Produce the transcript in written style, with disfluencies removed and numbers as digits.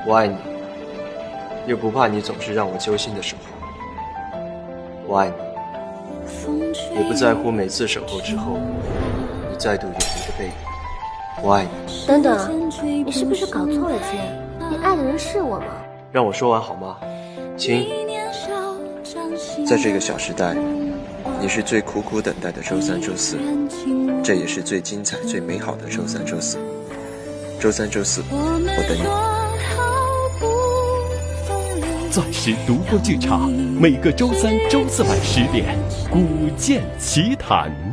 我爱你，又不怕你总是让我揪心的守候。我爱你，也不在乎每次守候之后，你再度远离的背影。我爱你。 等等，你是不是搞错了姐？你爱的人是我吗？ 让我说完好吗？亲，在这个小时代，你是最苦苦等待的周三、周四，这也是最精彩、最美好的周三、周四。周三、周四，我等你。 钻石独播剧场，每个周三、周四晚10点，《古剑奇谭》。